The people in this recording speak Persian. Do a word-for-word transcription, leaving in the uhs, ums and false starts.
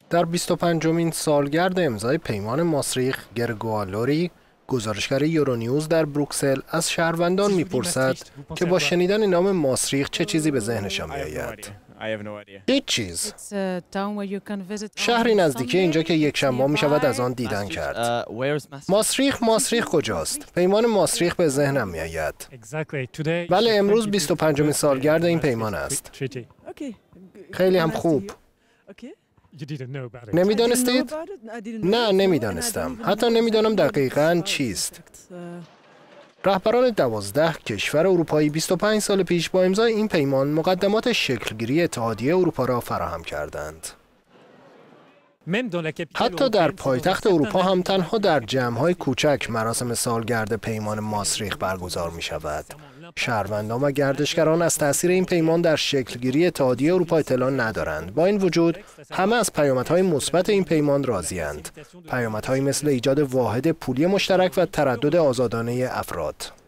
در بیست و پنجمین سالگرد امضای پیمان ماسریخت، گرگوالوری، گزارشگر یورونیوز در بروکسل از شهروندان میپرسد که با شنیدن نام ماسریخت چه چیزی به ذهنشان میآید. هیچ چیز. شهری نزدیکی اینجا که یک شنبه می شود از آن دیدن کرد. ماسریخت ماسریخت کجاست؟ پیمان ماسریخت به ذهنم می آید. بله، امروز بیست و پنجمین سالگرد این پیمان است. خیلی هم خوب. نمیدانستید؟ نه، نمیدانستم. حتی نمیدانم دقیقاً چیست. رهبران دوازده کشور اروپایی بیست و پنج سال پیش با امضای این پیمان مقدمات شکلگیری اتحادیه اروپا را فراهم کردند. حتی در پایتخت اروپا هم تنها در جمع‌های کوچک مراسم سالگرد پیمان ماسریخت برگزار می شود. شهروندان و گردشگران از تأثیر این پیمان در شکلگیری اتحادیه اروپا اطلاع ندارند. با این وجود همه از پیامدهای مثبت این پیمان راضی‌اند. پیامدهایی مثل ایجاد واحد پولی مشترک و تردد آزادانه افراد.